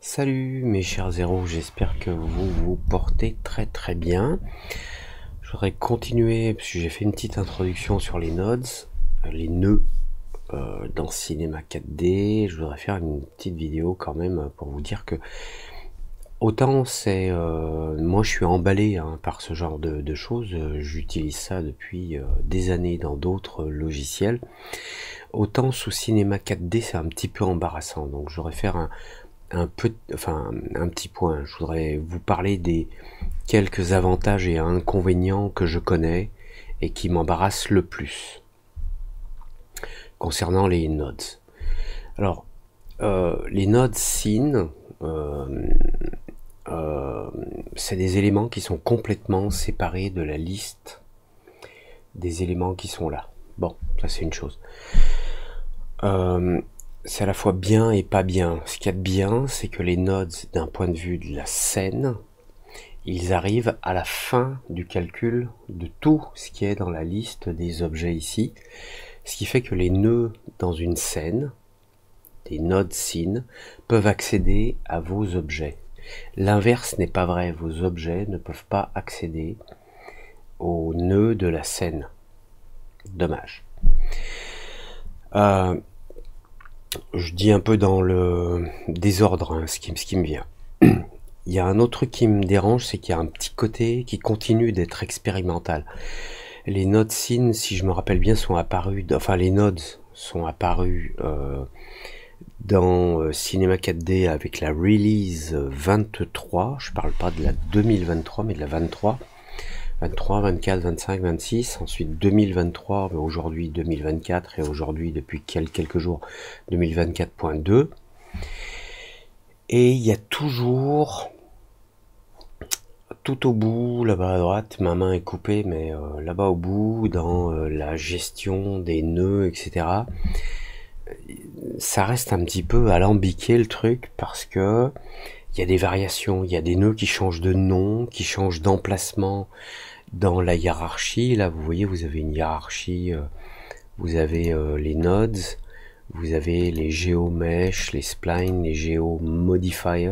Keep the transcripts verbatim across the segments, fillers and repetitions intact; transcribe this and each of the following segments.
Salut mes chers zéros, j'espère que vous vous portez très très bien. Je voudrais continuer, parce que j'ai fait une petite introduction sur les nodes, les nœuds euh, dans Cinema quatre D. Je voudrais faire une petite vidéo quand même pour vous dire que autant c'est... Euh, moi je suis emballé hein, par ce genre de, de choses, j'utilise ça depuis euh, des années dans d'autres logiciels. Autant sous Cinema quatre D c'est un petit peu embarrassant, donc je voudrais faire un... un peu, enfin un petit point. Je voudrais vous parler des quelques avantages et inconvénients que je connais et qui m'embarrassent le plus concernant les nodes. Alors, euh, les nodes scene, euh, euh, c'est des éléments qui sont complètement séparés de la liste des éléments qui sont là. Bon, ça c'est une chose. Euh, c'est à la fois bien et pas bien. Ce qu'il y a de bien, c'est que les nodes, d'un point de vue de la scène, ils arrivent à la fin du calcul de tout ce qui est dans la liste des objets ici, ce qui fait que les nœuds dans une scène, des nodes scene, peuvent accéder à vos objets. L'inverse n'est pas vrai, vos objets ne peuvent pas accéder aux nœuds de la scène. Dommage. Euh, je dis un peu dans le désordre hein, ce, qui, ce qui me vient. Il y a un autre truc qui me dérange, c'est qu'il y a un petit côté qui continue d'être expérimental. Les nodes scene, si je me rappelle bien, sont apparus, enfin les nodes sont apparus euh, dans euh, Cinema quatre D avec la release vingt-trois, je parle pas de la deux mille vingt-trois, mais de la vingt-trois, vingt-trois, vingt-quatre, vingt-cinq, vingt-six, ensuite deux mille vingt-trois, mais aujourd'hui deux mille vingt-quatre, et aujourd'hui depuis quelques jours deux mille vingt-quatre point deux. Et il y a toujours, tout au bout, là-bas à droite, ma main est coupée, mais euh, là-bas au bout, dans euh, la gestion des nœuds, et cetera, ça reste un petit peu alambiqué le truc, parce que il y a des variations, il y a des nœuds qui changent de nom, qui changent d'emplacement dans la hiérarchie. Là, vous voyez, vous avez une hiérarchie, euh, vous avez euh, les nodes, vous avez les géomeshes, les splines, les géomodifiers.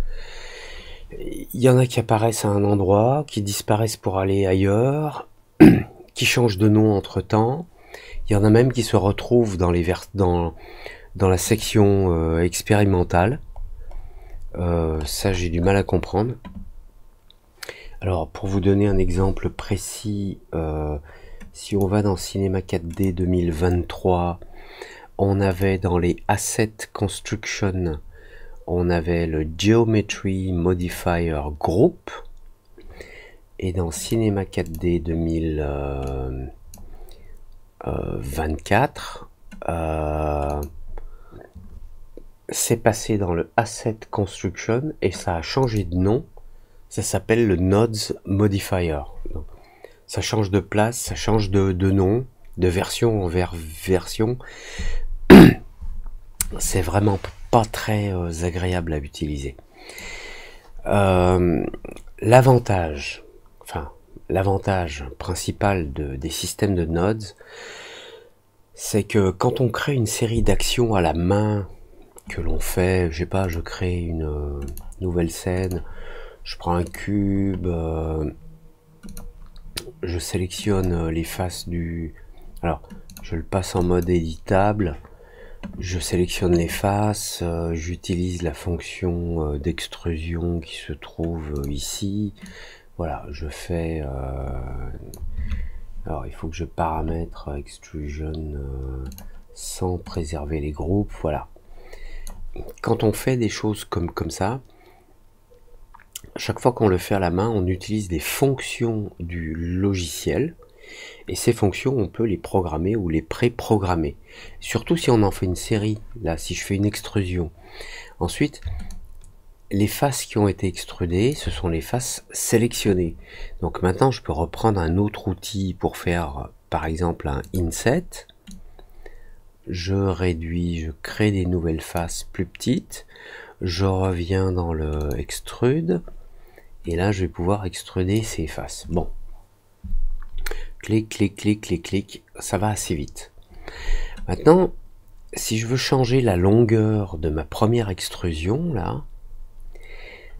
Il y en a qui apparaissent à un endroit, qui disparaissent pour aller ailleurs, qui changent de nom entre temps. Il y en a même qui se retrouvent dans, les vers dans, dans la section euh, expérimentale. Euh, ça, j'ai du mal à comprendre. Alors, pour vous donner un exemple précis, euh, si on va dans Cinema quatre D deux mille vingt-trois, on avait dans les Asset Construction, on avait le Geometry Modifier Group, et dans Cinema quatre D deux mille vingt-quatre, euh, c'est passé dans le Asset Construction et ça a changé de nom, ça s'appelle le Nodes Modifier. Donc, ça change de place, ça change de, de nom, de version en vers version. C'est vraiment pas très euh, agréable à utiliser. Euh, l'avantage, enfin l'avantage principal de, des systèmes de nodes, c'est que quand on crée une série d'actions à la main, que l'on fait, je sais pas, je crée une euh, nouvelle scène, je prends un cube, euh, je sélectionne les faces du... Alors, je le passe en mode éditable, je sélectionne les faces, euh, j'utilise la fonction euh, d'extrusion qui se trouve euh, ici. Voilà, je fais... Euh... Alors, il faut que je paramètre extrusion euh, sans préserver les groupes, voilà. Quand on fait des choses comme, comme ça, chaque fois qu'on le fait à la main, on utilise des fonctions du logiciel, et ces fonctions, on peut les programmer ou les pré-programmer. Surtout si on en fait une série, là, si je fais une extrusion. Ensuite, les faces qui ont été extrudées, ce sont les faces sélectionnées. Donc maintenant, je peux reprendre un autre outil pour faire, par exemple, un inset. Je réduis, je crée des nouvelles faces plus petites. Je reviens dans le extrude. Et là, je vais pouvoir extruder ces faces. Bon. Clic, clic, clic, clic, clic. Ça va assez vite. Maintenant, si je veux changer la longueur de ma première extrusion, là,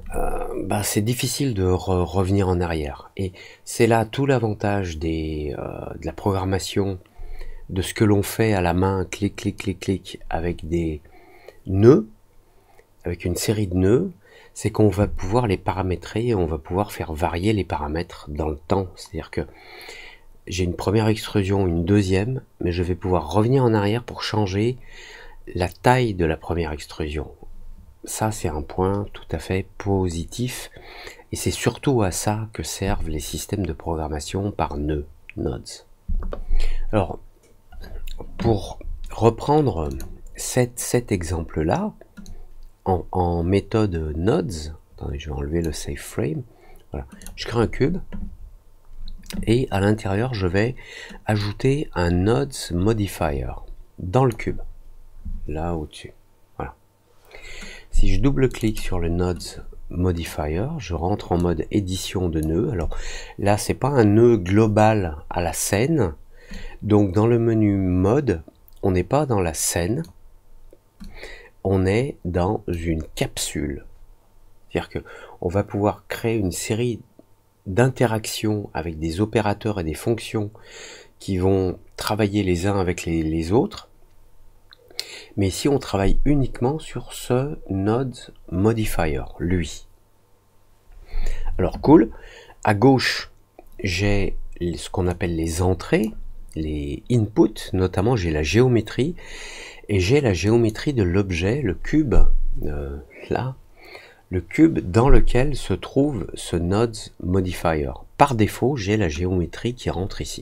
euh, bah, c'est difficile de re revenir en arrière. Et c'est là tout l'avantage des euh, de la programmation, de ce que l'on fait à la main, clic, clic, clic, clic, avec des nœuds, avec une série de nœuds, c'est qu'on va pouvoir les paramétrer et on va pouvoir faire varier les paramètres dans le temps. C'est-à-dire que j'ai une première extrusion, une deuxième, mais je vais pouvoir revenir en arrière pour changer la taille de la première extrusion. Ça, c'est un point tout à fait positif, et c'est surtout à ça que servent les systèmes de programmation par nœuds, nodes. Alors, pour reprendre cet, cet exemple-là, en, en méthode nodes, attendez, je vais enlever le save frame, voilà, je crée un cube, et à l'intérieur, je vais ajouter un nodes modifier dans le cube, là au-dessus. Voilà. Si je double-clique sur le nodes modifier, je rentre en mode édition de nœuds. Alors là, c'est pas un nœud global à la scène. Donc dans le menu mode, on n'est pas dans la scène, on est dans une capsule. C'est-à-dire que on va pouvoir créer une série d'interactions avec des opérateurs et des fonctions qui vont travailler les uns avec les, les autres. Mais ici, on travaille uniquement sur ce node modifier, lui. Alors, cool. À gauche, j'ai ce qu'on appelle les entrées, les inputs, notamment j'ai la géométrie, et j'ai la géométrie de l'objet, le cube, euh, là, le cube dans lequel se trouve ce node modifier. Par défaut, j'ai la géométrie qui rentre ici.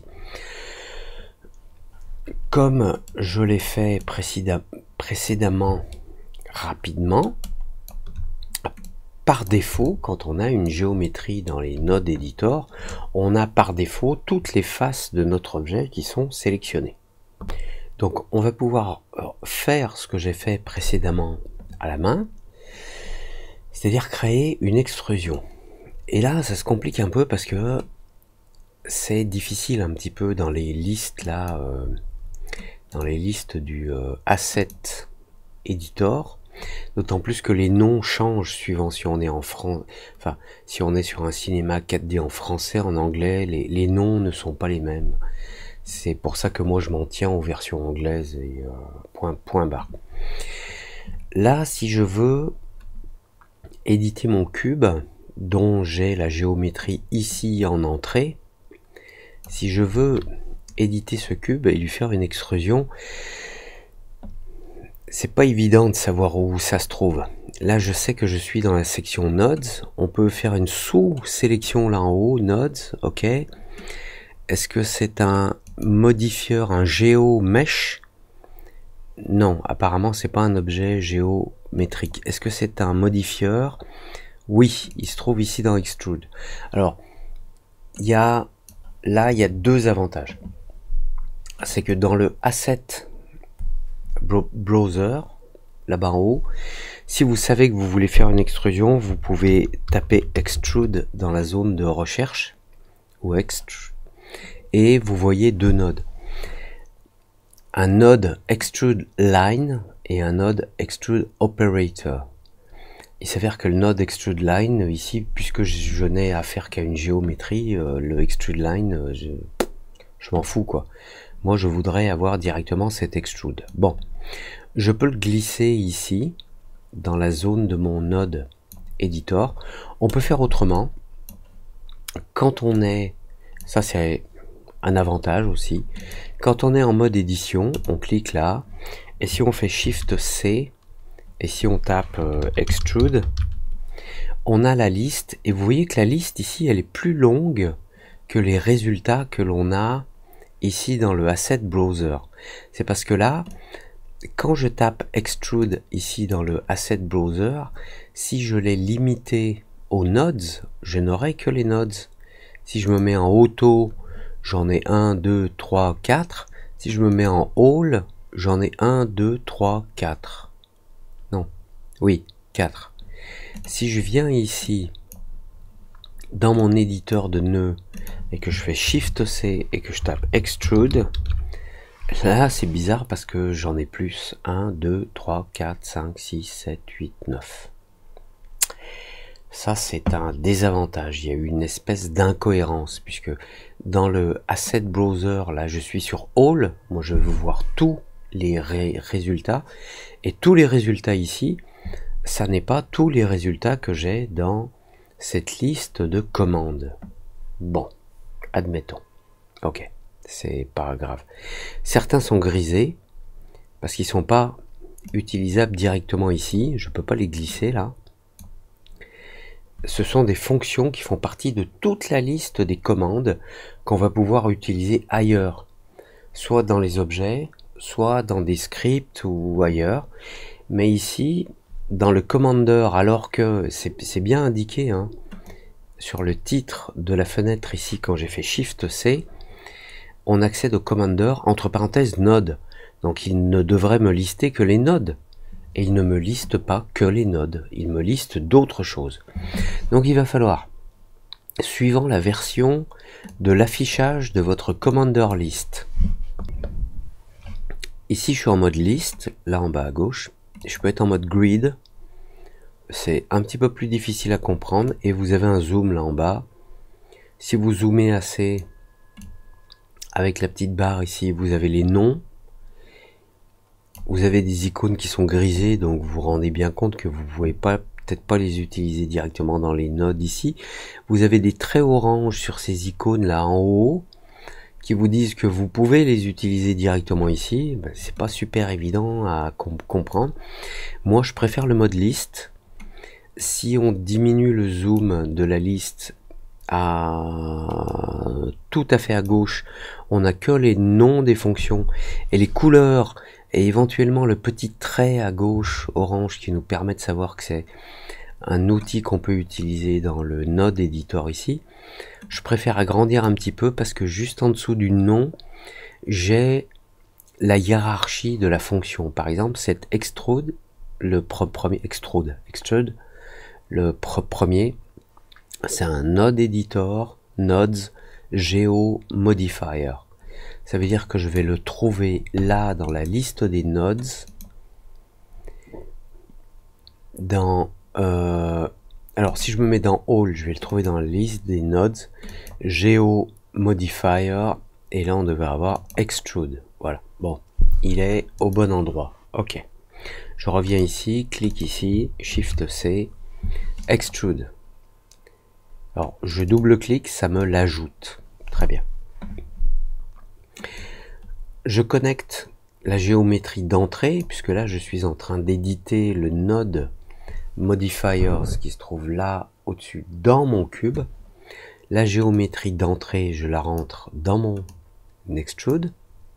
Comme je l'ai fait précédemment rapidement, par défaut, quand on a une géométrie dans les nodes editor, on a par défaut toutes les faces de notre objet qui sont sélectionnées. Donc on va pouvoir faire ce que j'ai fait précédemment à la main, c'est-à-dire créer une extrusion. Et là, ça se complique un peu parce que c'est difficile un petit peu dans les listes là, euh, dans les listes du euh, Asset Editor, d'autant plus que les noms changent suivant si on est en France, enfin si on est sur un cinéma quatre D en français, en anglais, les, les noms ne sont pas les mêmes. C'est pour ça que moi je m'en tiens aux versions anglaises et euh, point, point barre. Là, si je veux éditer mon cube, dont j'ai la géométrie ici en entrée, si je veux éditer ce cube et lui faire une extrusion, c'est pas évident de savoir où ça se trouve. Là, je sais que je suis dans la section Nodes. On peut faire une sous-sélection là en haut, Nodes, ok. Est-ce que c'est un modifieur, un géomesh? Non, apparemment, c'est pas un objet géométrique. Est-ce que c'est un modifieur? Oui, il se trouve ici dans Extrude. Alors, il y a là, il y a deux avantages. C'est que dans le Asset Browser, là-bas en haut, si vous savez que vous voulez faire une extrusion, vous pouvez taper Extrude dans la zone de recherche, ou Extrude, et vous voyez deux nodes. Un node Extrude Line et un node Extrude Operator. Il s'avère que le node Extrude Line, ici, puisque je n'ai affaire qu'à une géométrie, euh, le Extrude Line, euh, je, je m'en fous quoi. Moi je voudrais avoir directement cet Extrude. Bon, je peux le glisser ici, dans la zone de mon node Editor. On peut faire autrement. Quand on est, ça c'est un avantage aussi, quand on est en mode édition, on clique là, et si on fait Shift C, et si on tape euh, Extrude, on a la liste, et vous voyez que la liste ici, elle est plus longue que les résultats que l'on a ici dans le Asset Browser. C'est parce que là, quand je tape Extrude ici dans le Asset Browser, si je l'ai limité aux nodes, je n'aurai que les nodes. Si je me mets en auto, j'en ai un, deux, trois, quatre. Si je me mets en all, j'en ai un, deux, trois, quatre. Non, oui, quatre. Si je viens ici, dans mon éditeur de nœuds, et que je fais Shift C et que je tape Extrude, là c'est bizarre parce que j'en ai plus. un, deux, trois, quatre, cinq, six, sept, huit, neuf. Ça, c'est un désavantage. Il y a eu une espèce d'incohérence, puisque dans le Asset Browser, là, je suis sur All. Moi, je veux voir tous les ré résultats. Et tous les résultats ici, ça n'est pas tous les résultats que j'ai dans cette liste de commandes. Bon, admettons. Ok, c'est pas grave. Certains sont grisés, parce qu'ils sont pas utilisables directement ici. Je peux pas les glisser, là. Ce sont des fonctions qui font partie de toute la liste des commandes qu'on va pouvoir utiliser ailleurs, soit dans les objets, soit dans des scripts ou ailleurs. Mais ici, dans le Commander, alors que c'est bien indiqué hein, sur le titre de la fenêtre ici, quand j'ai fait Shift C, on accède au Commander, entre parenthèses, Node. Donc il ne devrait me lister que les nodes. Et il ne me liste pas que les nodes, il me liste d'autres choses. Donc il va falloir, suivant la version de l'affichage de votre Commander List. Ici je suis en mode liste, là en bas à gauche. Je peux être en mode grid. C'est un petit peu plus difficile à comprendre. Et vous avez un zoom là en bas. Si vous zoomez assez, avec la petite barre ici, vous avez les noms. Vous avez des icônes qui sont grisées, donc vous vous rendez bien compte que vous ne pouvez pas peut-être pas les utiliser directement dans les nodes ici. Vous avez des traits orange sur ces icônes là en haut qui vous disent que vous pouvez les utiliser directement ici. Ben, c'est pas super évident à comp comprendre. Moi, je préfère le mode liste. Si on diminue le zoom de la liste à tout à fait à gauche, on n'a que les noms des fonctions et les couleurs. Et éventuellement le petit trait à gauche orange qui nous permet de savoir que c'est un outil qu'on peut utiliser dans le Node Editor ici. Je préfère agrandir un petit peu parce que juste en dessous du nom, j'ai la hiérarchie de la fonction. Par exemple, cette extrude, le premier extrude, extrude, le premier, c'est un Node Editor, Nodes, Geo Modifier. Ça veut dire que je vais le trouver là dans la liste des nodes. Dans euh, alors si je me mets dans All, je vais le trouver dans la liste des nodes. Geo Modifier. Et là on devrait avoir Extrude. Voilà. Bon, il est au bon endroit. Ok. Je reviens ici, clique ici, Shift C, Extrude. Alors je double-clique, ça me l'ajoute. Très bien. Je connecte la géométrie d'entrée, puisque là je suis en train d'éditer le node modifiers qui se trouve là au-dessus dans mon cube. La géométrie d'entrée, je la rentre dans mon extrude.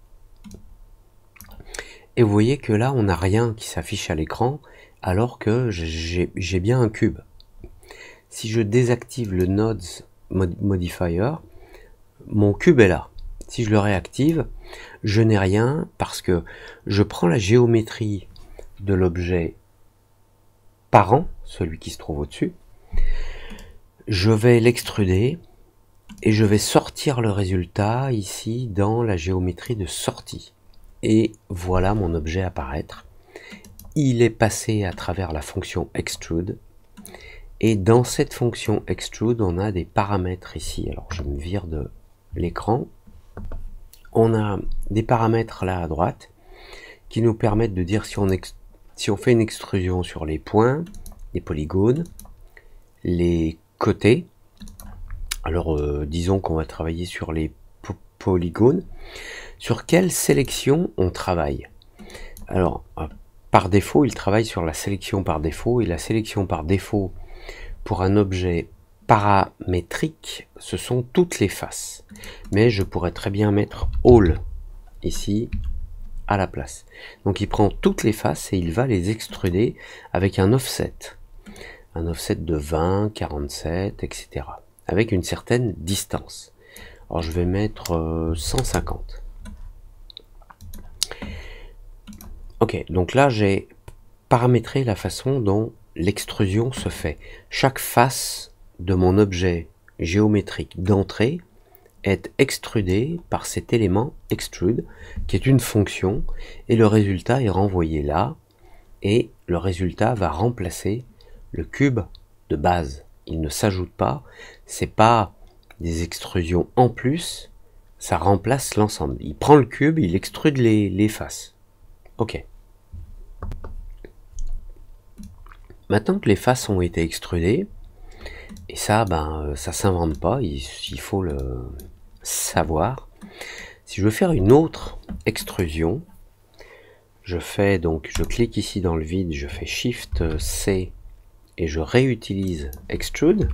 Et vous voyez que là on n'a rien qui s'affiche à l'écran, alors que j'ai bien un cube. Si je désactive le nodes modifier, mon cube est là. Si je le réactive, je n'ai rien parce que je prends la géométrie de l'objet parent, celui qui se trouve au-dessus, je vais l'extruder et je vais sortir le résultat ici dans la géométrie de sortie. Et voilà mon objet apparaître. Il est passé à travers la fonction extrude. Et dans cette fonction extrude, on a des paramètres ici. Alors je me vire de l'écran. On a des paramètres là à droite qui nous permettent de dire si on, ex si on fait une extrusion sur les points, les polygones, les côtés. Alors euh, disons qu'on va travailler sur les po polygones. Sur quelle sélection on travaille? Alors euh, par défaut, il travaille sur la sélection par défaut, et la sélection par défaut pour un objet paramétrique, ce sont toutes les faces. Mais je pourrais très bien mettre All ici à la place. Donc il prend toutes les faces et il va les extruder avec un offset. Un offset de vingt, quarante-sept, et cetera. Avec une certaine distance. Alors je vais mettre euh, cent cinquante. Ok, donc là j'ai paramétré la façon dont l'extrusion se fait. Chaque face de mon objet géométrique d'entrée est extrudée par cet élément extrude qui est une fonction et le résultat est renvoyé là et le résultat va remplacer le cube de base. il ne s'ajoute pas, c'est pas des extrusions en plus, ça remplace l'ensemble. Il prend le cube, il extrude les, les faces. Ok. Maintenant que les faces ont été extrudées, et ça, ben, ça s'invente pas, il, il faut le savoir. Si je veux faire une autre extrusion, je fais donc, je clique ici dans le vide, je fais Shift C et je réutilise Extrude,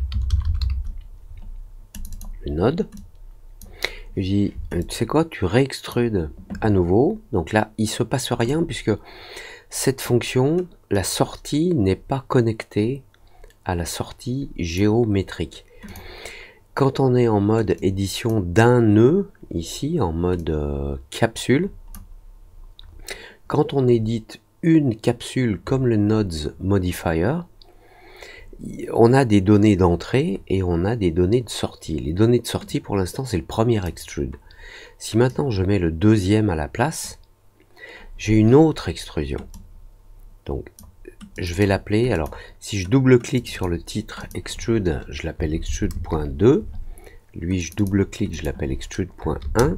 le node. Je dis, tu sais quoi, tu réextrudes à nouveau. Donc là, il se passe rien puisque cette fonction, la sortie n'est pas connectée à la sortie géométrique. Quand on est en mode édition d'un nœud, ici en mode euh, capsule, quand on édite une capsule comme le nodes modifier, on a des données d'entrée et on a des données de sortie. Les données de sortie pour l'instant c'est le premier extrude. Si maintenant je mets le deuxième à la place, j'ai une autre extrusion. Donc je vais l'appeler, alors si je double-clique sur le titre extrude, je l'appelle extrude.deux. Lui je double-clique, je l'appelle extrude.un.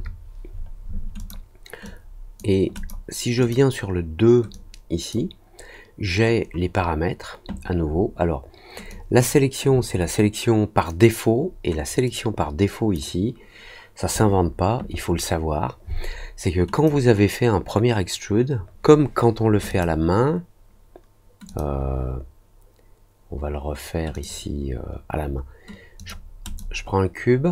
Et si je viens sur le deux ici, j'ai les paramètres à nouveau. Alors la sélection, c'est la sélection par défaut, et la sélection par défaut ici, ça s'invente pas, il faut le savoir. C'est que quand vous avez fait un premier extrude, comme quand on le fait à la main, euh, on va le refaire ici euh, à la main. Je, je prends un cube,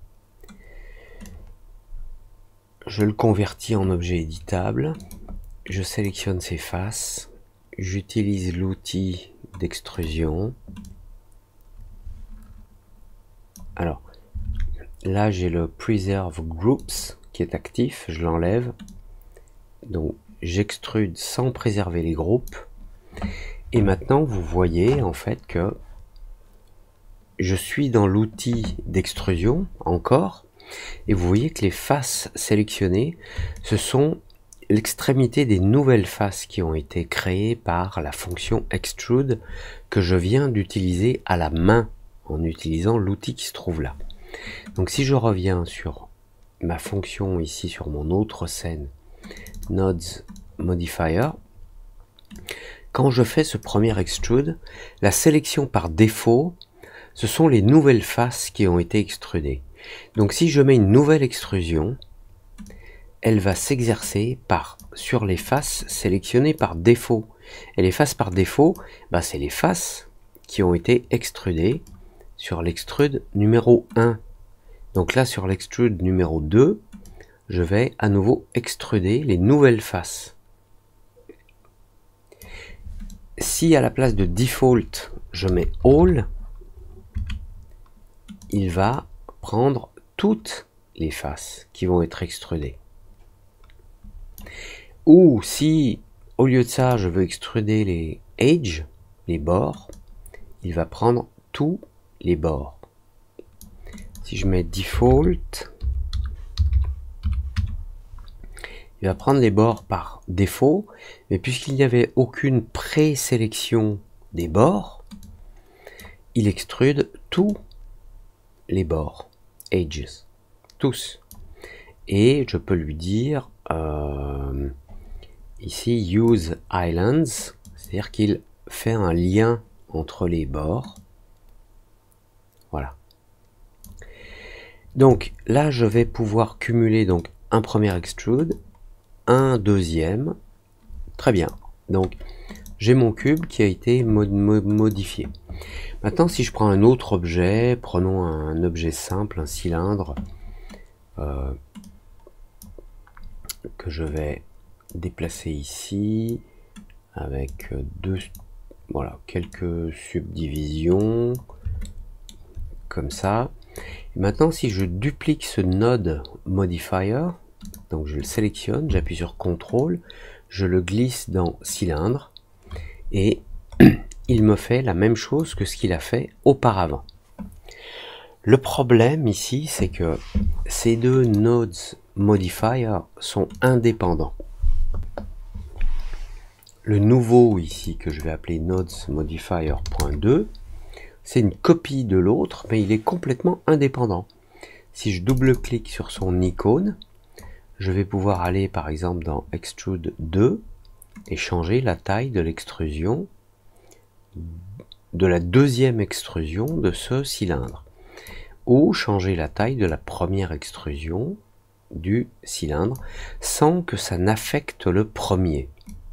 je le convertis en objet éditable, je sélectionne ses faces, j'utilise l'outil d'extrusion. Alors, là j'ai le Preserve Groups qui est actif, je l'enlève. Donc j'extrude sans préserver les groupes. Et maintenant vous voyez en fait que je suis dans l'outil d'extrusion encore. Et vous voyez que les faces sélectionnées, ce sont l'extrémité des nouvelles faces qui ont été créées par la fonction Extrude que je viens d'utiliser à la main en utilisant l'outil qui se trouve là. Donc si je reviens sur ma fonction ici sur mon autre scène Nodes Modifier, quand je fais ce premier extrude, la sélection par défaut, ce sont les nouvelles faces qui ont été extrudées. Donc si je mets une nouvelle extrusion, elle va s'exercer par sur les faces sélectionnées par défaut. Et les faces par défaut, bah, c'est les faces qui ont été extrudées sur l'extrude numéro un. Donc là, sur l'extrude numéro deux, je vais à nouveau extruder les nouvelles faces. Si à la place de default, je mets all, il va prendre toutes les faces qui vont être extrudées. Ou si, au lieu de ça, je veux extruder les edges, les bords, il va prendre tous les bords. Si je mets default, il va prendre les bords par défaut, mais puisqu'il n'y avait aucune présélection des bords, il extrude tous les bords, edges, tous. Et je peux lui dire euh, ici use islands, c'est-à-dire qu'il fait un lien entre les bords. Voilà. Donc là, je vais pouvoir cumuler donc un premier extrude, un deuxième. Très bien. Donc j'ai mon cube qui a été mod mod modifié. Maintenant, si je prends un autre objet, prenons un objet simple, un cylindre, euh, que je vais déplacer ici avec deux, voilà, quelques subdivisions comme ça. Et maintenant, si je duplique ce node modifier, donc je le sélectionne, j'appuie sur contrôle, je le glisse dans cylindre et il me fait la même chose que ce qu'il a fait auparavant. Le problème ici, c'est que ces deux nodes modifier sont indépendants. Le nouveau ici que je vais appeler nodes modifier.deux, c'est une copie de l'autre, mais il est complètement indépendant. Si je double-clique sur son icône, je vais pouvoir aller par exemple dans Extrude deux et changer la taille de l'extrusion de la deuxième extrusion de ce cylindre, ou changer la taille de la première extrusion du cylindre sans que ça n'affecte le premier.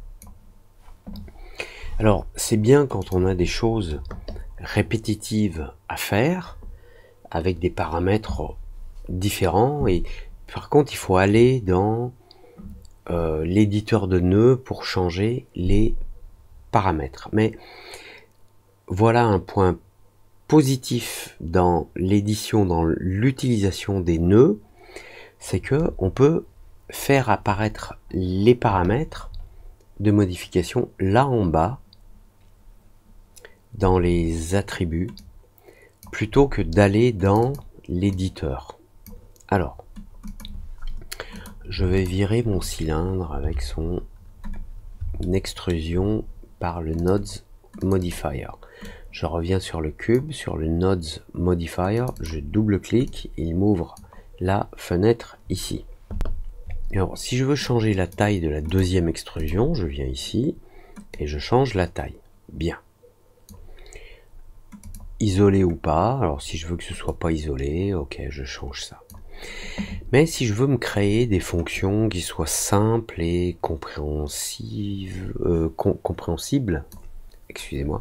Alors c'est bien quand on a des choses répétitives à faire avec des paramètres différents, et par contre il faut aller dans euh, l'éditeur de nœuds pour changer les paramètres. Mais voilà un point positif dans l'édition, dans l'utilisation des nœuds, c'est que on peut faire apparaître les paramètres de modification là en bas dans les attributs plutôt que d'aller dans l'éditeur. Alors, je vais virer mon cylindre avec son extrusion par le Nodes Modifier. Je reviens sur le cube, sur le Nodes Modifier, je double-clique, il m'ouvre la fenêtre ici. Alors, si je veux changer la taille de la deuxième extrusion, je viens ici et je change la taille. Bien. Isolé ou pas, alors si je veux que ce soit pas isolé, ok, je change ça. Mais si je veux me créer des fonctions qui soient simples et compréhensives, euh, com compréhensibles, excusez-moi,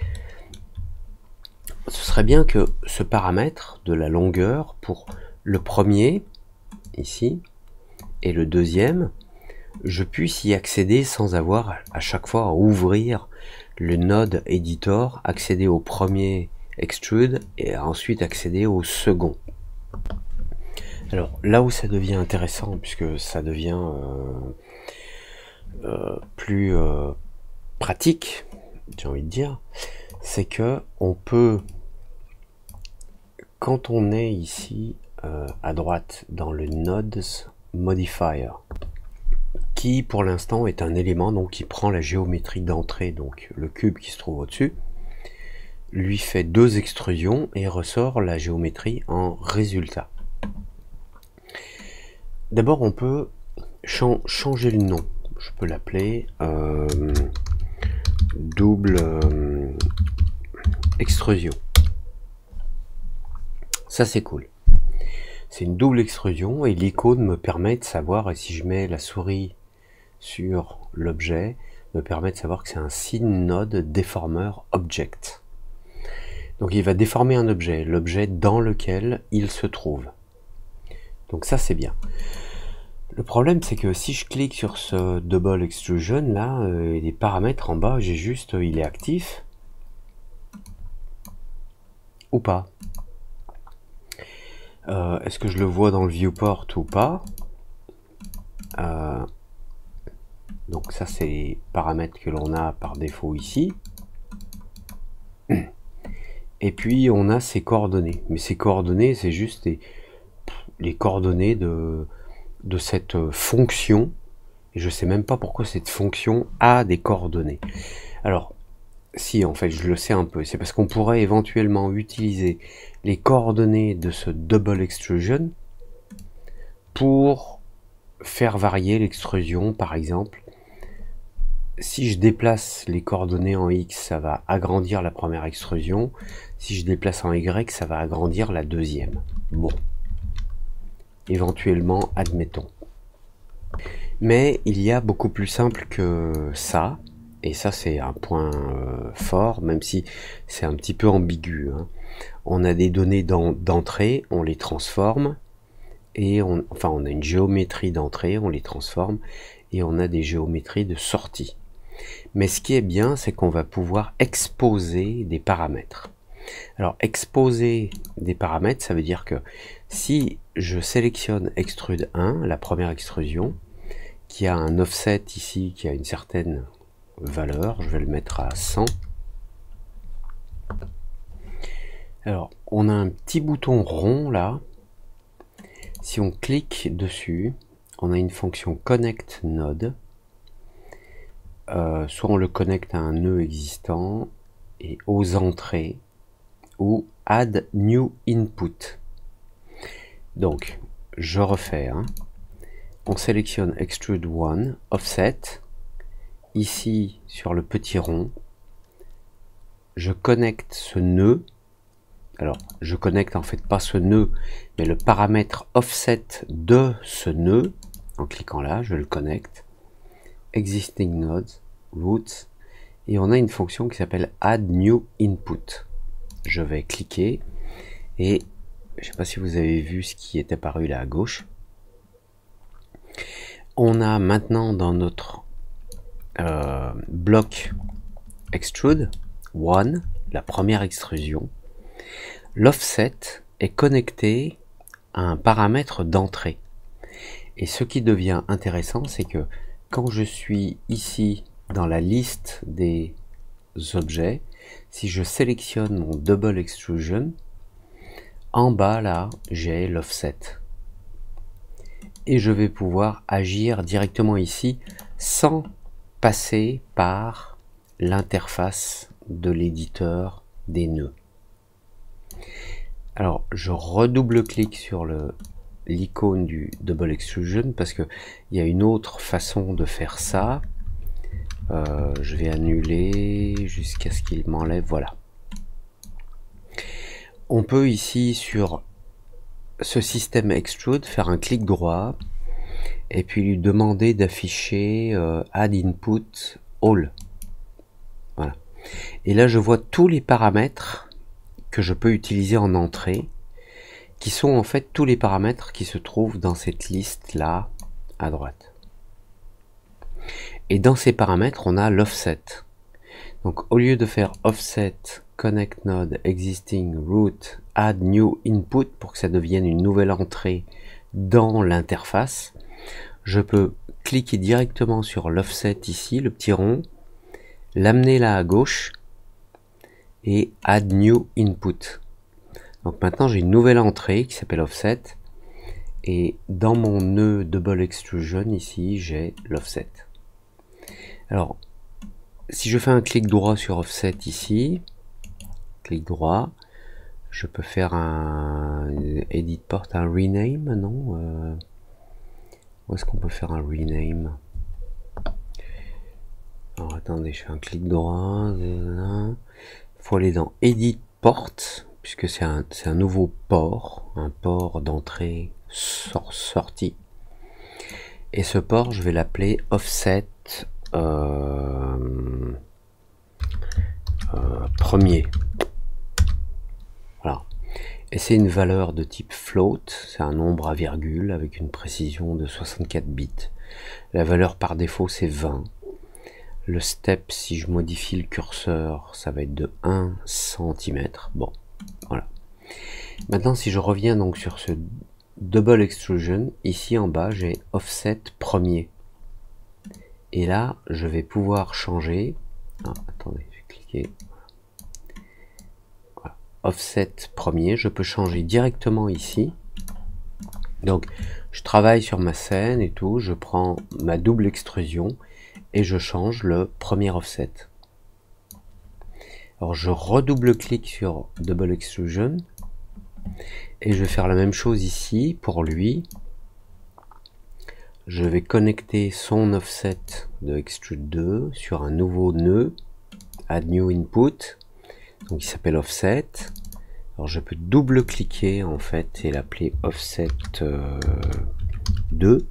ce serait bien que ce paramètre de la longueur pour le premier, ici, et le deuxième, je puisse y accéder sans avoir à chaque fois à ouvrir le node editor, accéder au premier extrude et ensuite accéder au second. Alors là où ça devient intéressant, puisque ça devient euh, euh, plus euh, pratique, j'ai envie de dire, c'est que on peut, quand on est ici euh, à droite dans le Nodes Modifier, qui pour l'instant est un élément donc qui prend la géométrie d'entrée, donc le cube qui se trouve au-dessus, lui fait deux extrusions et ressort la géométrie en résultat. D'abord on peut ch changer le nom, je peux l'appeler euh, double euh, extrusion. Ça c'est cool. C'est une double extrusion et l'icône me permet de savoir, et si je mets la souris sur l'objet, me permet de savoir que c'est un Scene Node Deformer Object. Donc il va déformer un objet, l'objet dans lequel il se trouve. Donc ça c'est bien. Le problème c'est que si je clique sur ce Double Extrusion, là, euh, les paramètres en bas, j'ai juste, euh, il est actif ou pas. Euh, Est-ce que je le vois dans le viewport ou pas? euh, Donc ça c'est les paramètres que l'on a par défaut ici. Et puis on a ses coordonnées. Mais ces coordonnées, c'est juste les, les coordonnées de, de cette fonction. Et je sais même pas pourquoi cette fonction a des coordonnées. Alors, si en fait je le sais un peu, c'est parce qu'on pourrait éventuellement utiliser les coordonnées de ce Double Extrusion pour faire varier l'extrusion. Par exemple, si je déplace les coordonnées en X, ça va agrandir la première extrusion. Si je déplace en Y, ça va agrandir la deuxième. Bon, éventuellement, admettons. Mais il y a beaucoup plus simple que ça, et ça c'est un point euh, fort, même si c'est un petit peu ambigu, hein. On a des données d'entrée, on les transforme, et on, enfin on a une géométrie d'entrée, on les transforme, et on a des géométries de sortie. Mais ce qui est bien, c'est qu'on va pouvoir exposer des paramètres. Alors exposer des paramètres, ça veut dire que si je sélectionne Extrude un, la première extrusion, qui a un offset ici, qui a une certaine valeur, je vais le mettre à cent. Alors, on a un petit bouton rond là. Si on clique dessus, on a une fonction Connect Node. Euh, soit on le connecte à un nœud existant, et aux entrées, ou Add New Input. Donc, je refais. Hein. On sélectionne Extrude one, Offset. Ici, sur le petit rond, je connecte ce nœud. Alors, je connecte en fait pas ce nœud, mais le paramètre Offset de ce nœud. En cliquant là, je le connecte. Existing Nodes, Roots. Et on a une fonction qui s'appelle Add New Input. Je vais cliquer et je ne sais pas si vous avez vu ce qui est apparu là à gauche. On a maintenant dans notre euh, bloc Extrude one, la première extrusion, l'offset est connecté à un paramètre d'entrée. Et ce qui devient intéressant, c'est que quand je suis ici dans la liste des objets, si je sélectionne mon Double Extrusion, en bas là, j'ai l'offset. Et je vais pouvoir agir directement ici sans passer par l'interface de l'éditeur des nœuds. Alors, je redouble-clique sur le l'icône du Double Extrusion parce que il y a une autre façon de faire ça. Euh, je vais annuler jusqu'à ce qu'il m'enlève. Voilà. On peut ici sur ce système Extrude faire un clic droit et puis lui demander d'afficher euh, Add Input All. Voilà. Et là, je vois tous les paramètres que je peux utiliser en entrée, qui sont en fait tous les paramètres qui se trouvent dans cette liste là à droite. Et dans ces paramètres, on a l'offset. Donc au lieu de faire offset connect node existing root add new input pour que ça devienne une nouvelle entrée dans l'interface, je peux cliquer directement sur l'offset ici, le petit rond, l'amener là à gauche et add new input. Donc maintenant j'ai une nouvelle entrée qui s'appelle offset et dans mon nœud double extrusion ici j'ai l'offset. Alors si je fais un clic droit sur offset ici, clic droit, je peux faire un edit port, un rename, non euh, où est-ce qu'on peut faire un rename? Alors attendez, je fais un clic droit, il faut aller dans edit port, puisque c'est un, c'est un nouveau port, un port d'entrée sort, sortie. Et ce port, je vais l'appeler offset euh, euh, premier. Voilà. Et c'est une valeur de type float, c'est un nombre à virgule avec une précision de soixante-quatre bits. La valeur par défaut c'est vingt. Le step, si je modifie le curseur, ça va être de un centimètre. Bon, voilà. Maintenant, si je reviens donc sur ce double extrusion, ici en bas, j'ai offset premier. Et là, je vais pouvoir changer. Ah, attendez, je vais cliquer. Voilà. Offset premier, je peux changer directement ici. Donc, je travaille sur ma scène et tout, je prends ma double extrusion et je change le premier offset. Alors je redouble-clique sur Double Extrusion et je vais faire la même chose ici pour lui. Je vais connecter son offset de Extrude deux sur un nouveau nœud, Add New Input, donc il s'appelle Offset. Alors je peux double-cliquer en fait et l'appeler Offset euh, deux.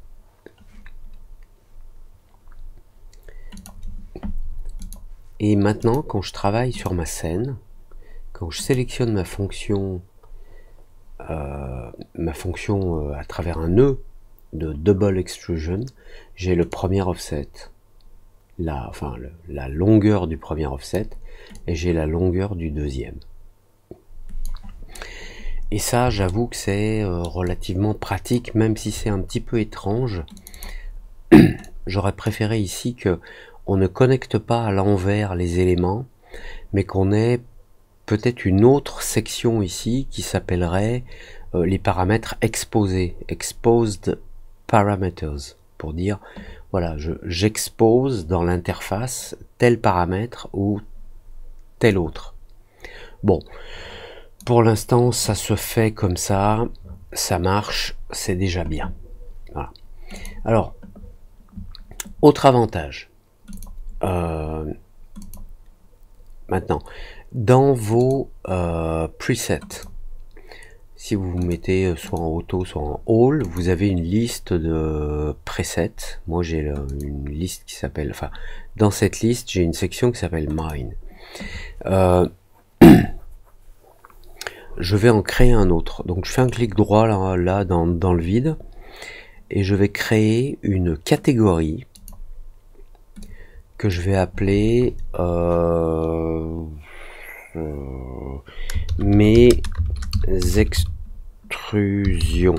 Et maintenant, quand je travaille sur ma scène, quand je sélectionne ma fonction, euh, ma fonction euh, à travers un nœud de Double Extrusion, j'ai le premier offset, la, enfin le, la longueur du premier offset, et j'ai la longueur du deuxième. Et ça, j'avoue que c'est euh, relativement pratique, même si c'est un petit peu étrange. J'aurais préféré ici que on ne connecte pas à l'envers les éléments, mais qu'on ait peut-être une autre section ici qui s'appellerait euh, les paramètres exposés, exposed parameters, pour dire voilà, je j'expose dans l'interface tel paramètre ou tel autre. Bon, pour l'instant, ça se fait comme ça, ça marche, c'est déjà bien. Voilà. Alors, autre avantage. Euh, maintenant, dans vos euh, presets, si vous vous mettez soit en auto, soit en all, vous avez une liste de presets. Moi, j'ai une liste qui s'appelle... Enfin, dans cette liste, j'ai une section qui s'appelle Mine. Euh, je vais en créer un autre. Donc, je fais un clic droit là, là dans, dans le vide. Et je vais créer une catégorie que je vais appeler euh, euh, mes extrusions.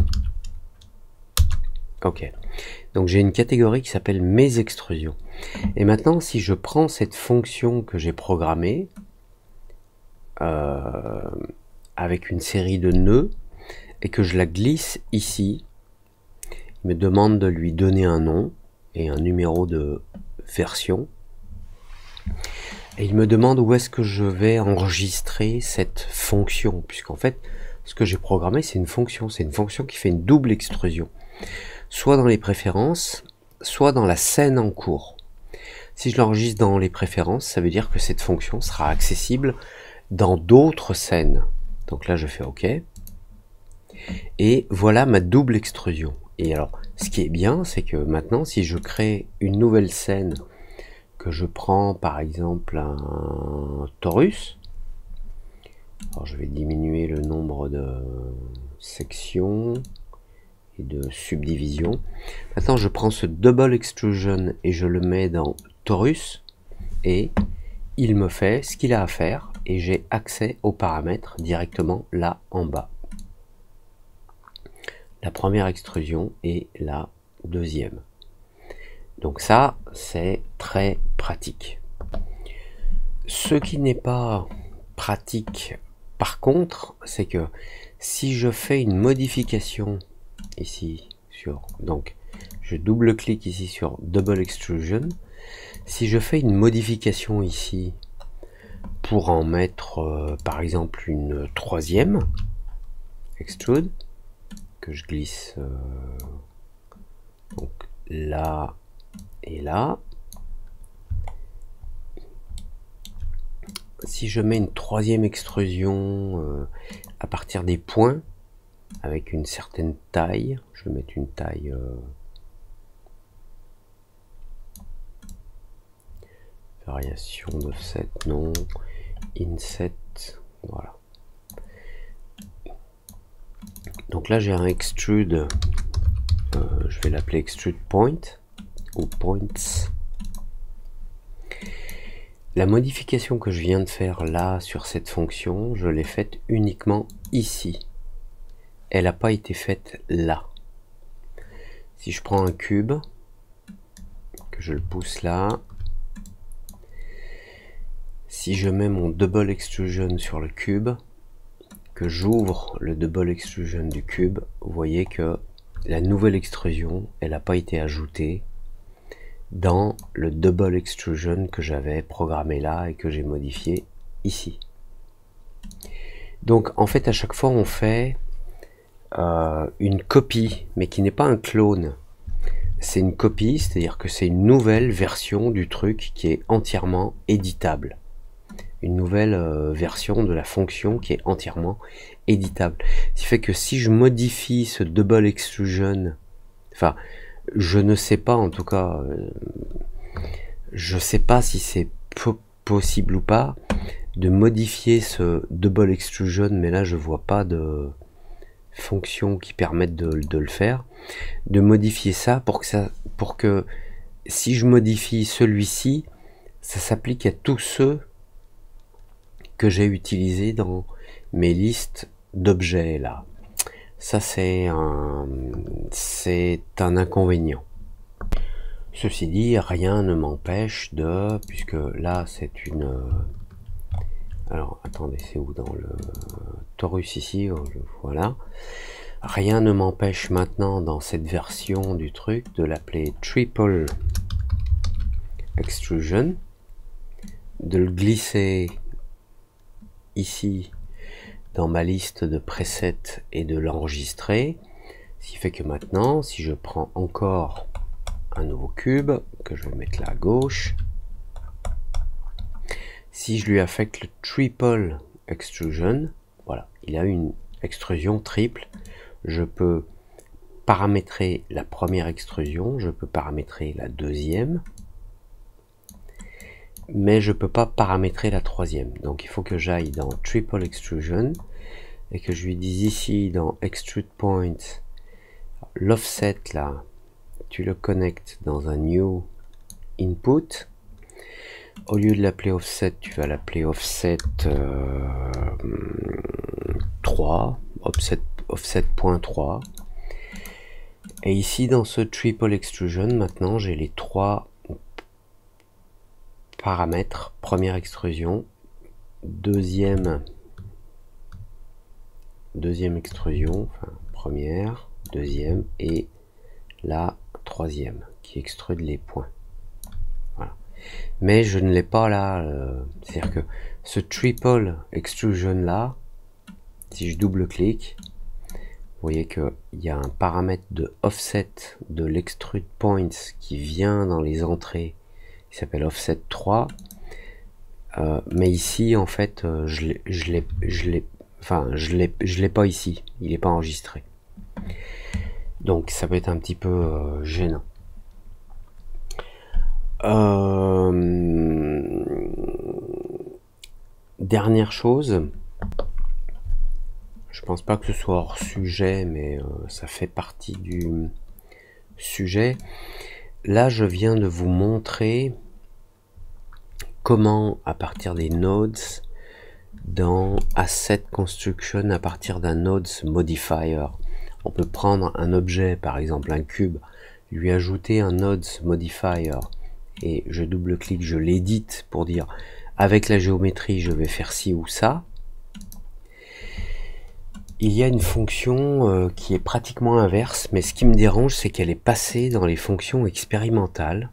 Ok. Donc j'ai une catégorie qui s'appelle mes extrusions. Et maintenant, si je prends cette fonction que j'ai programmée euh, avec une série de nœuds et que je la glisse ici, il me demande de lui donner un nom et un numéro de version. Et il me demande où est-ce que je vais enregistrer cette fonction, puisqu'en fait, ce que j'ai programmé, c'est une fonction. C'est une fonction qui fait une double extrusion. Soit dans les préférences, soit dans la scène en cours. Si je l'enregistre dans les préférences, ça veut dire que cette fonction sera accessible dans d'autres scènes. Donc là, je fais OK. Et voilà ma double extrusion. Et alors, ce qui est bien, c'est que maintenant, si je crée une nouvelle scène, que je prends par exemple un torus, alors je vais diminuer le nombre de sections et de subdivisions. Maintenant, je prends ce double extrusion et je le mets dans torus et il me fait ce qu'il a à faire et j'ai accès aux paramètres directement là en bas. La première extrusion et la deuxième. Donc ça, c'est très pratique. Ce qui n'est pas pratique, par contre, c'est que si je fais une modification ici sur, donc je double-clique ici sur Double Extrusion, si je fais une modification ici pour en mettre euh, par exemple une troisième extrude, que je glisse euh, donc là et là, si je mets une troisième extrusion euh, à partir des points avec une certaine taille, je vais mettre une taille euh, variation d'offset, non, inset, voilà. Donc là j'ai un extrude, euh, je vais l'appeler extrude point ou points. La modification que je viens de faire là sur cette fonction, je l'ai faite uniquement ici. Elle n'a pas été faite là. Si je prends un cube, que je le pousse là, si je mets mon double extrusion sur le cube, que j'ouvre le double extrusion du cube, vous voyez que la nouvelle extrusion, elle n'a pas été ajoutée dans le double extrusion que j'avais programmé là et que j'ai modifié ici. Donc en fait à chaque fois on fait euh, une copie, mais qui n'est pas un clone. C'est une copie, c'est-à-dire que c'est une nouvelle version du truc qui est entièrement éditable. Une nouvelle euh, version de la fonction qui est entièrement éditable. Ce qui fait que si je modifie ce double extrusion, enfin je ne sais pas en tout cas, euh, je sais pas si c'est possible ou pas de modifier ce double extrusion, mais là je vois pas de fonction qui permette de, de le faire, de modifier ça pour que ça, pour que si je modifie celui-ci, ça s'applique à tous ceux que j'ai utilisés dans mes listes d'objets là. Ça c'est un, c'est un inconvénient. Ceci dit, rien ne m'empêche de, puisque là c'est une, alors attendez, c'est où dans le torus ici, voilà, rien ne m'empêche maintenant dans cette version du truc de l'appeler triple extrusion, de le glisser ici dans ma liste de presets et de l'enregistrer. Ce qui fait que maintenant, si je prends encore un nouveau cube, que je vais mettre là à gauche, si je lui affecte le triple extrusion, voilà, il a une extrusion triple. Je peux paramétrer la première extrusion, je peux paramétrer la deuxième, mais je peux pas paramétrer la troisième. Donc il faut que j'aille dans triple extrusion et que je lui dise ici dans extrude point, l'offset là, tu le connectes dans un new input. Au lieu de l'appeler offset, tu vas l'appeler offset euh, trois, offset, offset point trois. Et ici dans ce triple extrusion, maintenant j'ai les trois paramètres. Première extrusion, deuxième, deuxième extrusion, enfin première, deuxième et la troisième qui extrude les points. Voilà. Mais je ne l'ai pas là, euh, c'est-à-dire que ce triple extrusion là, si je double-clique, vous voyez qu'il y a un paramètre de offset de l'extrude points qui vient dans les entrées, qui s'appelle offset trois. Euh, mais ici, en fait, euh, je l'ai, je l'ai, je l'ai, enfin, je l'ai, je l'ai pas ici. Il n'est pas enregistré. Donc, ça peut être un petit peu euh, gênant. Euh, dernière chose. Je pense pas que ce soit hors sujet, mais euh, ça fait partie du sujet. Là, je viens de vous montrer comment, à partir des nodes, dans Asset Construction, à partir d'un nodes modifier, on peut prendre un objet, par exemple un cube, lui ajouter un nodes modifier, et je double-clique, je l'édite pour dire, avec la géométrie, je vais faire ci ou ça. Il y a une fonction euh, qui est pratiquement inverse, mais ce qui me dérange, c'est qu'elle est passée dans les fonctions expérimentales.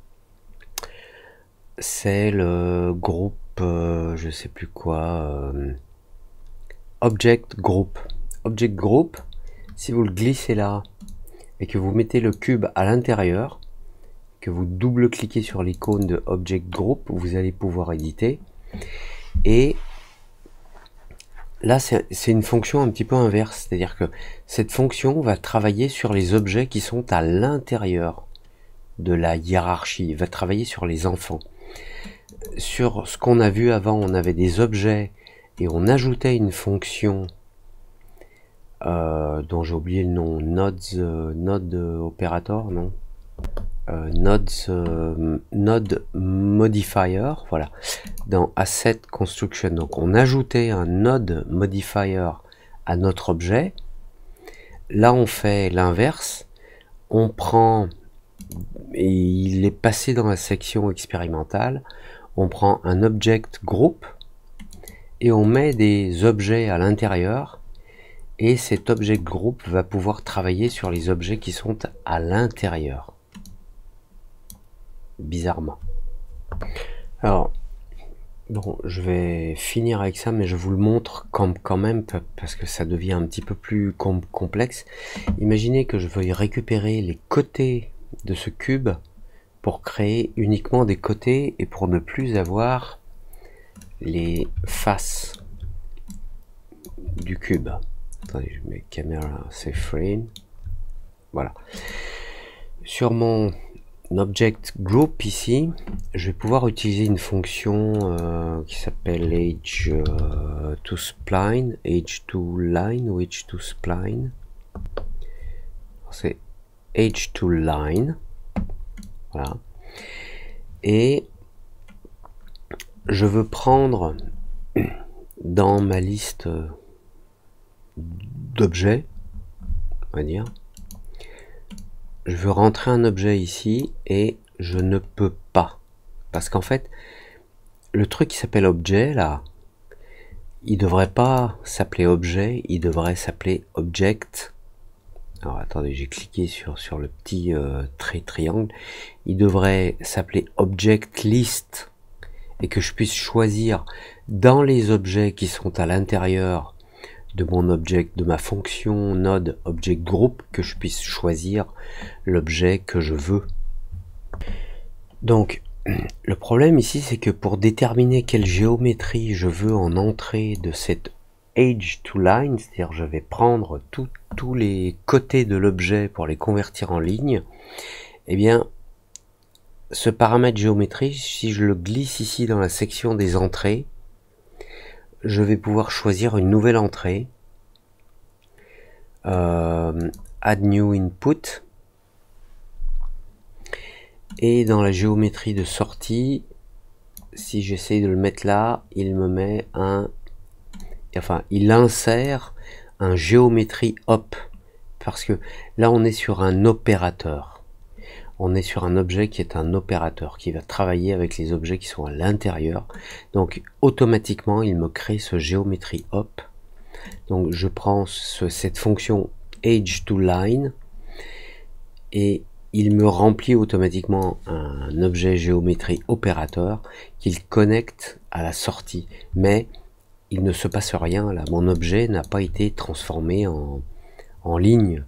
C'est le groupe, euh, je sais plus quoi, euh, Object Group. Object Group, si vous le glissez là, et que vous mettez le cube à l'intérieur, que vous double-cliquez sur l'icône de Object Group, vous allez pouvoir éditer. Et là, c'est une fonction un petit peu inverse, c'est-à-dire que cette fonction va travailler sur les objets qui sont à l'intérieur de la hiérarchie, va travailler sur les enfants. Sur ce qu'on a vu avant, on avait des objets et on ajoutait une fonction euh, dont j'ai oublié le nom, nodes, euh, node operator, non euh, nodes, euh, node modifier, voilà, dans Asset Construction. Donc on ajoutait un node modifier à notre objet. Là on fait l'inverse, on prend, et il est passé dans la section expérimentale, on prend un object group et on met des objets à l'intérieur, et cet object group va pouvoir travailler sur les objets qui sont à l'intérieur. Bizarrement. Alors, bon, je vais finir avec ça, mais je vous le montre quand, quand même, parce que ça devient un petit peu plus com complexe. Imaginez que je veuille récupérer les côtés de ce cube pour créer uniquement des côtés et pour ne plus avoir les faces du cube. Attendez, je mets caméra save frame. Voilà. Sur mon object group ici, je vais pouvoir utiliser une fonction euh, qui s'appelle age euh, to spline, age to line ou age to spline. C'est age to line. Voilà. Et je veux prendre dans ma liste d'objets, on va dire, je veux rentrer un objet ici et je ne peux pas. Parce qu'en fait, le truc qui s'appelle objet, là, il devrait pas s'appeler objet, il devrait s'appeler object. Alors attendez, j'ai cliqué sur, sur le petit euh, trait triangle. Il devrait s'appeler object list. et que je puisse choisir dans les objets qui sont à l'intérieur de mon object, de ma fonction node object group, que je puisse choisir l'objet que je veux. Donc le problème ici, c'est que pour déterminer quelle géométrie je veux en entrée de cette edge to line, c'est-à-dire je vais prendre tous les côtés de l'objet pour les convertir en ligne, eh bien ce paramètre géométrie, si je le glisse ici dans la section des entrées, je vais pouvoir choisir une nouvelle entrée, euh, add new input, et dans la géométrie de sortie, si j'essaye de le mettre là, il me met un, enfin il insère un géométrie hop, parce que là on est sur un opérateur. On est sur un objet qui est un opérateur, qui va travailler avec les objets qui sont à l'intérieur. Donc automatiquement, il me crée ce géométrie hop. Donc je prends ce, cette fonction edge to line et il me remplit automatiquement un objet géométrie opérateur qu'il connecte à la sortie. Mais il ne se passe rien là. Mon objet n'a pas été transformé en, en ligne.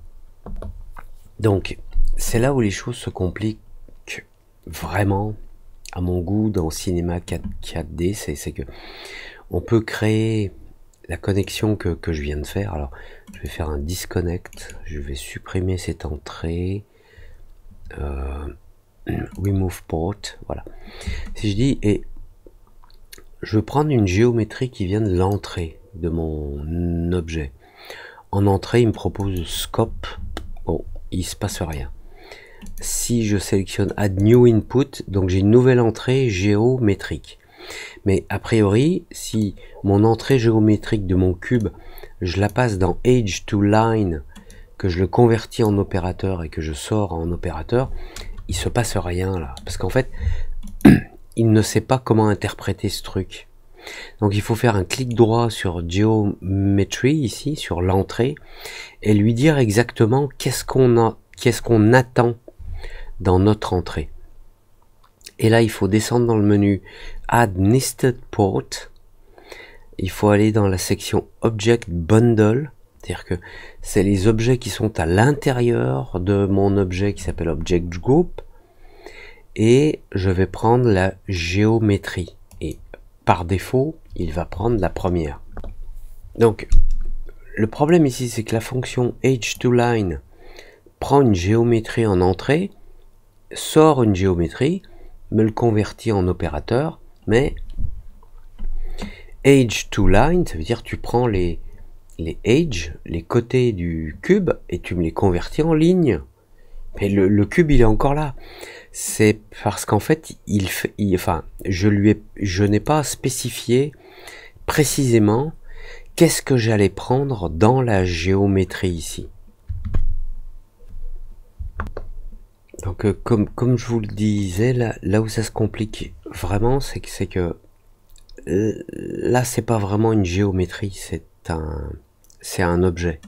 Donc c'est là où les choses se compliquent vraiment, à mon goût, dans Cinema quatre D, c'est que on peut créer la connexion que, que je viens de faire. Alors, je vais faire un disconnect, je vais supprimer cette entrée, euh, remove port, voilà. Si je dis, et je veux prendre une géométrie qui vient de l'entrée de mon objet. En entrée, il me propose scope, bon, il se passe rien. Si je sélectionne Add New Input, donc j'ai une nouvelle entrée géométrique. Mais a priori, si mon entrée géométrique de mon cube, je la passe dans Edge to Line, que je le convertis en opérateur et que je sors en opérateur, il se passe rien là. Parce qu'en fait, il ne sait pas comment interpréter ce truc. Donc il faut faire un clic droit sur Geometry, ici, sur l'entrée, et lui dire exactement qu'est-ce qu'on a, qu'est-ce qu'on attend dans notre entrée. Et là, il faut descendre dans le menu Add Nested Port. Il faut aller dans la section Object Bundle, c'est-à-dire que c'est les objets qui sont à l'intérieur de mon objet qui s'appelle Object Group. Et je vais prendre la géométrie. Et par défaut, il va prendre la première. Donc, le problème ici, c'est que la fonction Edge to Line prend une géométrie en entrée, sort une géométrie, me le convertit en opérateur, mais edge to line, ça veut dire tu prends les, les edge, les côtés du cube, et tu me les convertis en ligne. Mais le, le cube, il est encore là. C'est parce qu'en fait, il fait, il, enfin, je lui ai, je n'ai pas spécifié précisément qu'est-ce que j'allais prendre dans la géométrie ici. Donc euh, comme, comme je vous le disais, là, là où ça se complique vraiment, c'est que c'est que euh, là c'est pas vraiment une géométrie, c'est un c'est un objet.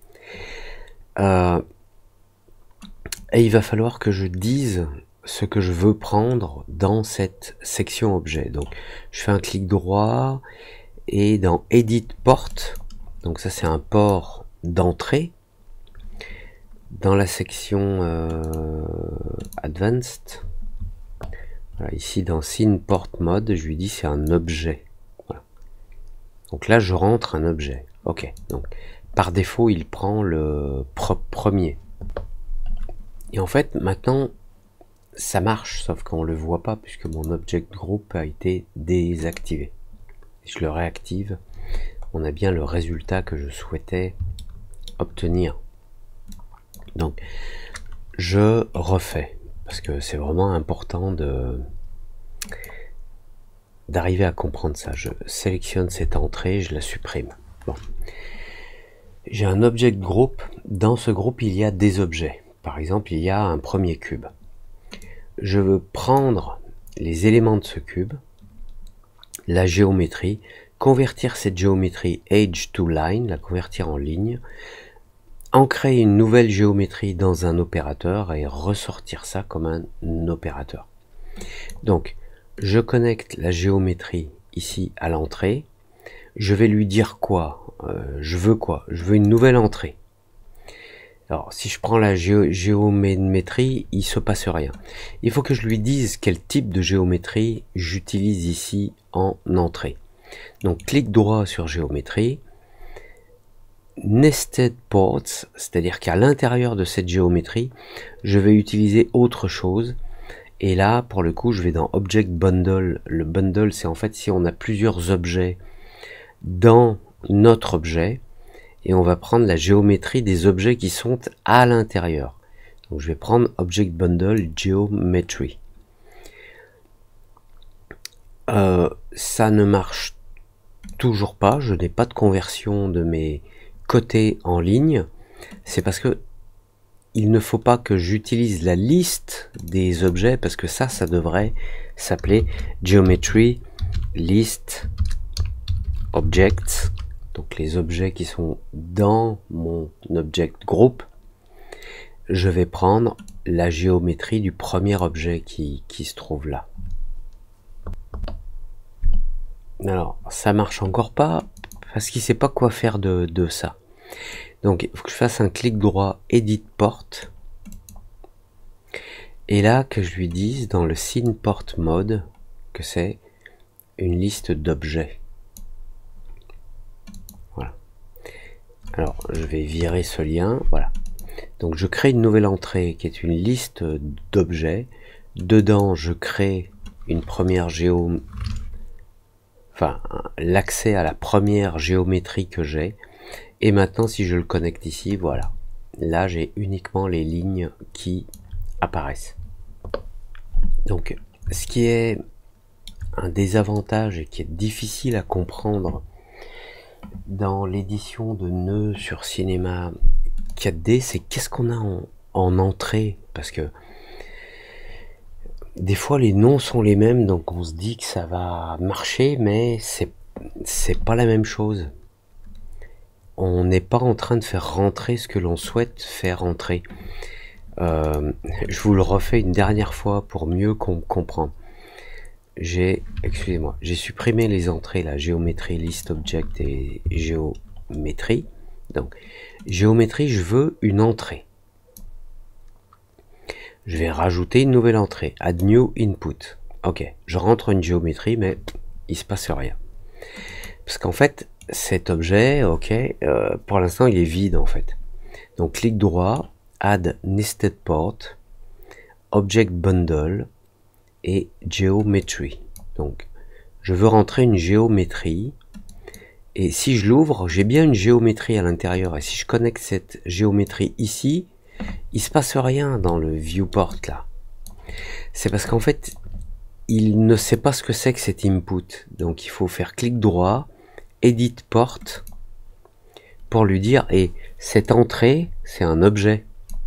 Euh, et il va falloir que je dise ce que je veux prendre dans cette section objet. Donc je fais un clic droit et dans Edit Port, donc ça c'est un port d'entrée. Dans la section euh, Advanced, voilà, ici dans Scene Port Mode, je lui dis c'est un objet. Voilà. Donc là je rentre un objet. Ok. Donc par défaut il prend le premier. Et en fait maintenant ça marche, sauf qu'on le voit pas puisque mon object group a été désactivé. Si je le réactive, on a bien le résultat que je souhaitais obtenir. Donc je refais parce que c'est vraiment important de d'arriver à comprendre ça. Je sélectionne cette entrée, je la supprime. Bon, j'ai un object group. Dans ce groupe il y a des objets. Par exemple il y a un premier cube. Je veux prendre les éléments de ce cube, la géométrie, convertir cette géométrie edge to line, la convertir en ligne, en créer une nouvelle géométrie dans un opérateur et ressortir ça comme un opérateur. Donc, je connecte la géométrie ici à l'entrée. Je vais lui dire quoi? euh, Je veux quoi? Je veux une nouvelle entrée. Alors, si je prends la géo géométrie, il se passe rien. Il faut que je lui dise quel type de géométrie j'utilise ici en entrée. Donc, clic droit sur géométrie. Nested ports, c'est-à-dire qu'à l'intérieur de cette géométrie, je vais utiliser autre chose. Et là, pour le coup, je vais dans Object Bundle. Le bundle, c'est en fait si on a plusieurs objets dans notre objet, et on va prendre la géométrie des objets qui sont à l'intérieur. Donc je vais prendre Object Bundle Geometry. Euh, ça ne marche toujours pas, je n'ai pas de conversion de mes côtés en ligne. C'est parce que il ne faut pas que j'utilise la liste des objets, parce que ça, ça devrait s'appeler Geometry List Objects, donc les objets qui sont dans mon object group. Je vais prendre la géométrie du premier objet qui, qui se trouve là. Alors, ça marche encore pas, parce qu'il sait pas quoi faire de, de ça. Donc, il faut que je fasse un clic droit, Edit Port. Et là, que je lui dise dans le Scene Port Mode que c'est une liste d'objets. Voilà. Alors, je vais virer ce lien. Voilà. Donc, je crée une nouvelle entrée qui est une liste d'objets. Dedans, je crée une première géo... Enfin, l'accès à la première géométrie que j'ai. Et maintenant, si je le connecte ici, voilà. Là, j'ai uniquement les lignes qui apparaissent. Donc, ce qui est un désavantage et qui est difficile à comprendre dans l'édition de nœuds sur Cinema quatre D, c'est qu'est-ce qu'on a en, en entrée. Parce que des fois, les noms sont les mêmes, donc on se dit que ça va marcher, mais c'est c'est pas la même chose. On n'est pas en train de faire rentrer ce que l'on souhaite faire rentrer. Euh, je vous le refais une dernière fois pour mieux qu'on comprenne. J'ai, excusez-moi, j'ai supprimé les entrées, la géométrie, list object et géométrie. Donc, géométrie, je veux une entrée. Je vais rajouter une nouvelle entrée, add new input. Ok, je rentre une géométrie, mais il se passe rien. Parce qu'en fait, cet objet, ok, euh, pour l'instant il est vide en fait. Donc clic droit, add nested port, object bundle et geometry. Donc je veux rentrer une géométrie, et si je l'ouvre, j'ai bien une géométrie à l'intérieur, et si je connecte cette géométrie ici, il se passe rien dans le viewport là. C'est parce qu'en fait il ne sait pas ce que c'est que cet input. Donc il faut faire clic droit, Edit Port, pour lui dire, et cette entrée, c'est un objet.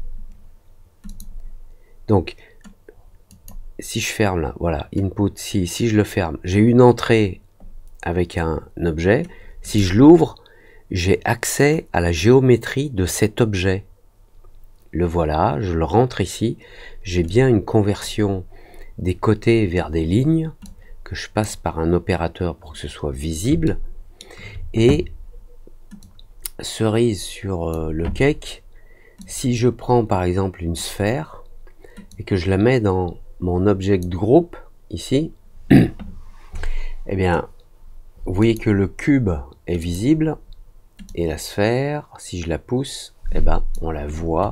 Donc, si je ferme là, voilà, input, si, si je le ferme, j'ai une entrée avec un objet. Si je l'ouvre, j'ai accès à la géométrie de cet objet. Le voilà, je le rentre ici. J'ai bien une conversion des côtés vers des lignes, que je passe par un opérateur pour que ce soit visible. Et cerise sur euh, le cake, si je prends par exemple une sphère et que je la mets dans mon object group ici, eh bien vous voyez que le cube est visible et la sphère, si je la pousse, eh ben on la voit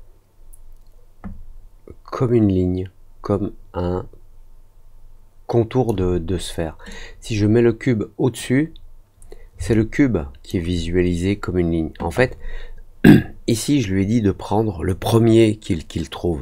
comme une ligne, comme un contour de, de sphère. Si je mets le cube au-dessus, c'est le cube qui est visualisé comme une ligne. En fait, ici, je lui ai dit de prendre le premier qu'il qu'il trouve.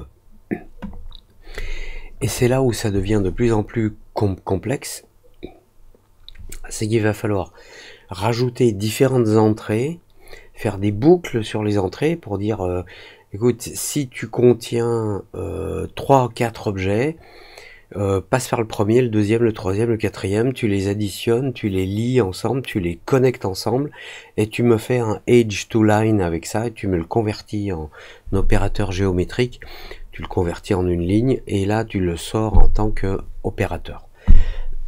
Et c'est là où ça devient de plus en plus com complexe. C'est qu'il va falloir rajouter différentes entrées, faire des boucles sur les entrées pour dire, euh, écoute, si tu contiens euh, trois ou quatre objets, Euh, passe par le premier, le deuxième, le troisième, le quatrième, tu les additionnes, tu les lis ensemble, tu les connectes ensemble, et tu me fais un edge to line avec ça, et tu me le convertis en opérateur géométrique, tu le convertis en une ligne, et là tu le sors en tant que opérateur.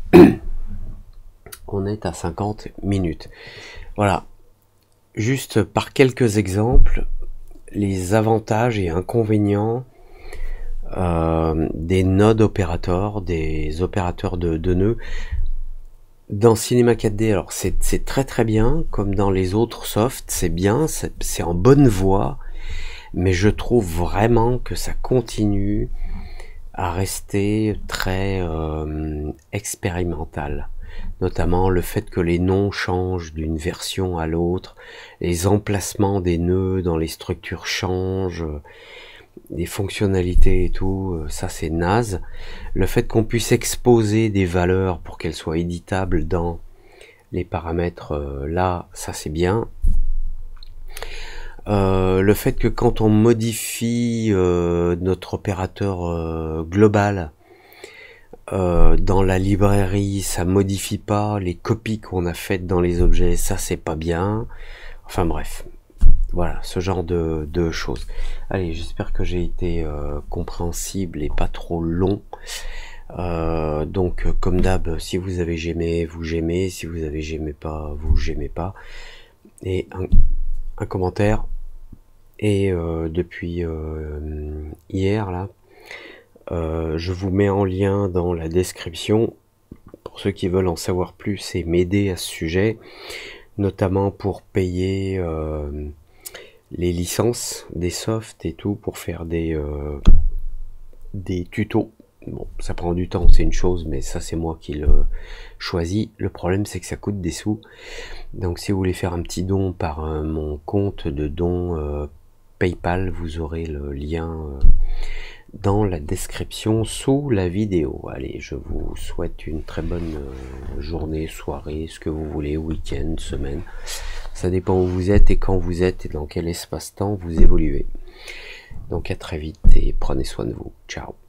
On est à cinquante minutes. Voilà. Juste par quelques exemples, les avantages et inconvénients euh, des nodes opérateurs, des opérateurs de, de nœuds. Dans Cinema quatre D, alors c'est très très bien, comme dans les autres softs, c'est bien, c'est en bonne voie, mais je trouve vraiment que ça continue à rester très euh, expérimental. Notamment le fait que les noms changent d'une version à l'autre, les emplacements des nœuds dans les structures changent, les fonctionnalités et tout, ça c'est naze. Le fait qu'on puisse exposer des valeurs pour qu'elles soient éditables dans les paramètres, euh, là, ça c'est bien. Euh, le fait que quand on modifie euh, notre opérateur euh, global euh, dans la librairie, ça modifie pas les copies qu'on a faites dans les objets, ça c'est pas bien. Enfin bref, voilà, ce genre de, de choses. Allez, j'espère que j'ai été euh, compréhensible et pas trop long. Euh, donc comme d'hab, si vous avez j'aimé, vous j'aimez, si vous avez j'aimé pas, vous j'aimez pas. Et un, un commentaire. Et euh, depuis euh, hier là, euh, je vous mets en lien dans la description pour ceux qui veulent en savoir plus et m'aider à ce sujet, notamment pour payer euh, les licences des softs et tout, pour faire des euh, des tutos. Bon, ça prend du temps, c'est une chose, mais ça c'est moi qui le choisis. Le problème c'est que ça coûte des sous. Donc si vous voulez faire un petit don par euh, mon compte de don euh, PayPal, vous aurez le lien euh, dans la description sous la vidéo. Allez, je vous souhaite une très bonne euh, journée, soirée, ce que vous voulez, week-end, semaine. Ça dépend où vous êtes et quand vous êtes et dans quel espace-temps vous évoluez. Donc à très vite et prenez soin de vous. Ciao.